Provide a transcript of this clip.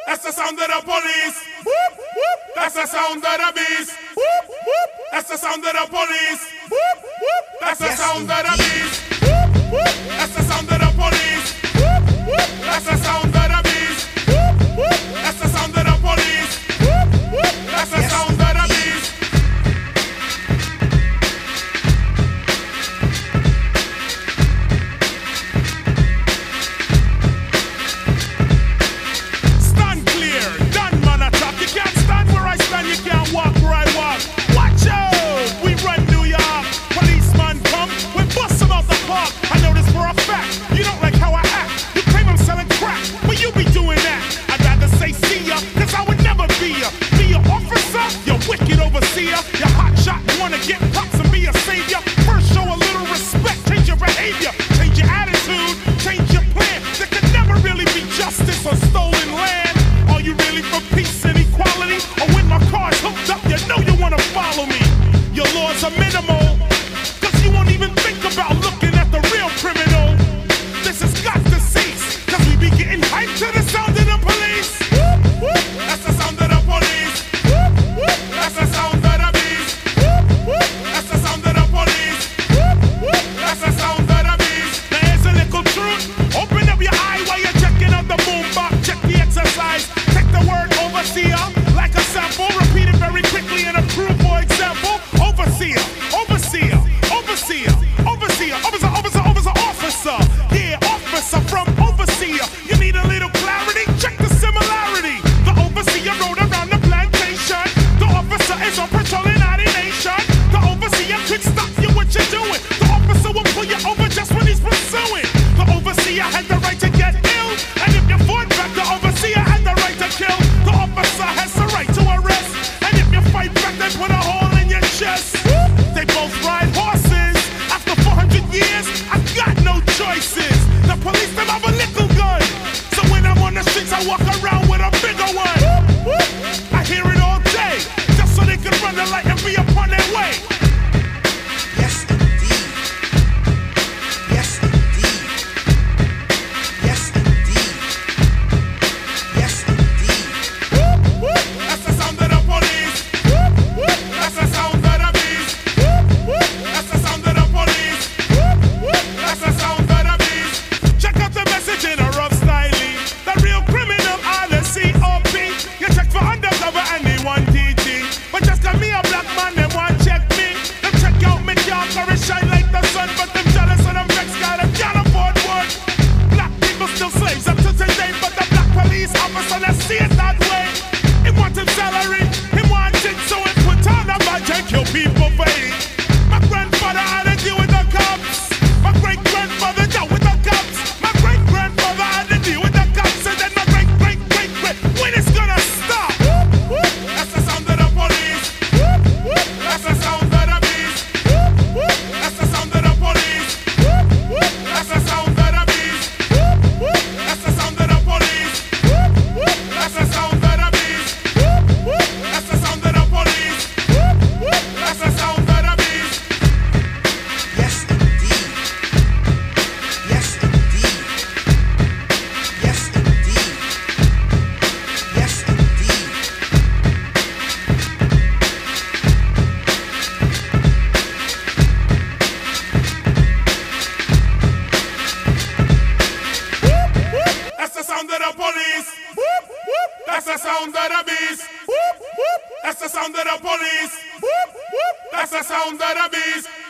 That's the sound of the police. Whoop, whoop. That's the sound of the beast. Whoop, whoop. That's the sound of the police. Whoop, whoop. That's the sound of the beast. Whoop, whoop. That's the sound of the police. Whoop, whoop. That's the sound of the beast. Whoop, whoop. That's the sound of the police. Whoop, whoop. That's the sound of the beast. Stand clear, done man attack. You can't stand where I stand, you can't walk where I walk. Watch out, we run New York. Policeman come, we bust him out the park. I know this for a fact, you don't like how I act. You claim I'm selling crack, but you be doing that. I'd rather say see ya, cause I would never be ya. Be your officer, you wicked overseer. You hot shot, wanna get pops and be a savior. First show a little respect, change your behavior. Change your attitude, change your plan. There could never really be justice on stolen land. Are you really for peace and equality? Or when my car's hooked up, you know you wanna follow me. Your laws are minimal, cause you won't even think about looking at the real criminal. This has got to cease, cause we be getting hyped to the sound of the police. Whoop, whoop. That's the sound of the police. Whoop, whoop. That's the sound of the beast. Whoop, whoop. That's the sound of the police. Whoop, whoop. That's the sound of the beast. Now here's a little truth. Open up your eye while you're checking out the boombox. Check the exercise. Take the word overseer like a sample. Repeat it very quickly and approve, for example. Overseer, overseer, overseer, overseer, officer, officer, officer, officer. Yeah, officer from overseer. You need a little clarity? Check the similarity. The overseer rode around the plantation. The officer is on patrol in our nation. The overseer could stop you what you're doing. The officer will pull you over just when he's pursuing. The overseer had the right to get ill, and if you fought back, the overseer had the right to kill. The officer has the right to arrest, and if you fight back, they put a hole in your chest. They both ride horses. After 400 years, I got no choices. The police them have a little gun, so when I'm on the streets, I walk around with a bigger one. I hear it all day, just so they can run the light and be upon their way. Yes, indeed. Yes, indeed. Yes, indeed. Yes, indeed. Whoop, whoop. That's the sound of the police. Whoop, whoop. That's the sound of the beast. Whoop, whoop. That's the sound of the police. Whoop, whoop. That's the sound of the beast. Check out the message in a rough style. The real criminal are the COP. You check for undercover and they want TT. But just cause me a black man, they want check me. Them check out me dark or it shine like the sun. But them jealous and them vexed, got them can't afford one. Black people still slaves up to today. But the black police officer, let's see it that way. He want him salary, he want it, so he put on a badge and kill people for it. My grandfather had to deal with the cops. My great-grandfather dealt with the cops. My great-grandfather had to deal with the cops. And then my great-great-great-great, when it's gonna stop? Whoop, whoop. That's the sound of the police. Whoop, whoop. That's the sound of the beast. Whoop, whoop. That's the sound of the police. Whoop, whoop. That's the sound of the beast. Whoop, whoop. That's the sound of the police. Whoop, whoop. That's the sound of the beast. Whoop, whoop. That's the sound of the police. Whoop, whoop. That's the sound of the beast. Yes, indeed. Yes, indeed. Yes, indeed. Yes, indeed. Whoop, whoop. That's the sound of the police. Whoop, whoop. That's the sound of the beast. Whoop, whoop. That's the sound of the police. Whoop, whoop. That's the sound of the beast.